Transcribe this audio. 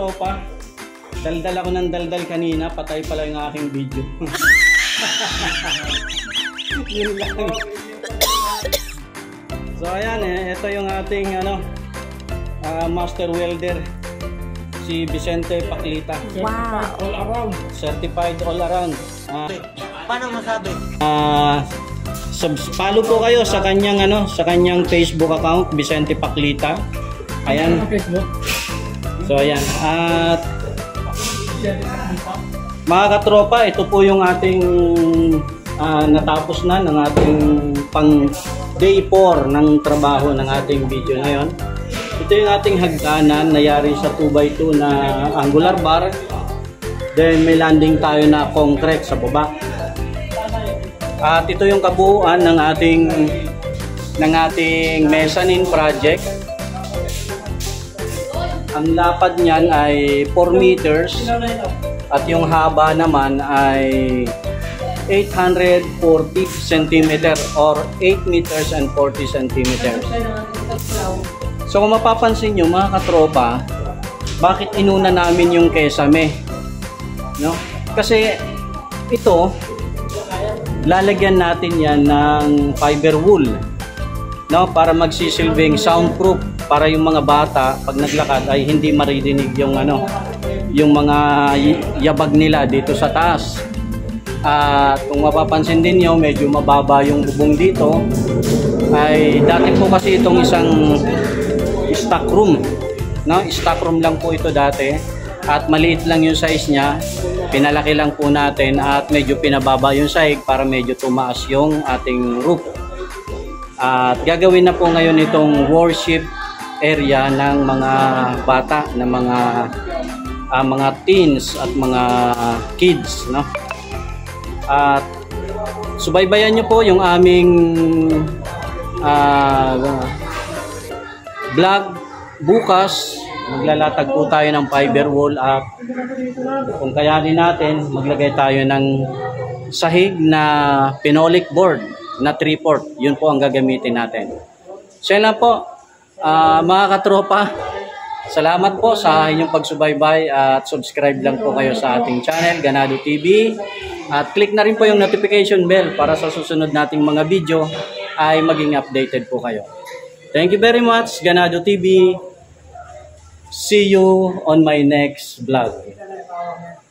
katropa, daldal ako ng daldal kanina, patay pala yung aking video. Yun lang. So ayan ito yung ating master welder, si Vicente Paclita. Wow. All around. Certified all around. Paano masabi? Follow po kayo sa kanyang sa kanyang Facebook account, Vicente Paclita. Ayan. So ayan. At mga katropa, ito po yung ating natapos na ng ating pang day 4 ng trabaho ng ating video ngayon. Ito yung ating hagdanan na yari sa 2x2 na angular bar. Then may landing tayo na concrete sa baba. At ito yung kabuuan ng ating mezzanine project. Ang lapad niyan ay 4 meters at yung haba naman ay 840 cm or 8 meters and 40 cm. So kung mapapansin nyo mga katropa, bakit inuna namin yung kesame? No? Kasi ito, lalagyan natin yan ng fiber wool, no? Para magsisilbing soundproof, para yung mga bata pag naglakad ay hindi maririnig yung yung mga yabag nila dito sa taas. At kung mapapansin din nyo, medyo mababa yung bubong dito. Ay dati po kasi itong isang stock room, no? Stock room lang po ito dati at maliit lang yung size niya. Pinalaki lang po natin at medyo pinababa yung sahig para medyo tumaas yung ating roof. At gagawin na po ngayon itong worship area ng mga bata, ng mga teens at mga kids, no? At subaybayan nyo po yung aming vlog bukas. Maglalatag po tayo ng fiber wall at kung kayanin natin, maglagay tayo ng sahig na phenolic board na 3/4. Yun po ang gagamitin natin. So yun lang po, mga katropa. Salamat po sa inyong pagsubaybay at subscribe lang po kayo sa ating channel, Ganado TV. At click na rin po yung notification bell para sa susunod nating mga video ay maging updated po kayo. Thank you very much, Ganado TV. See you on my next vlog.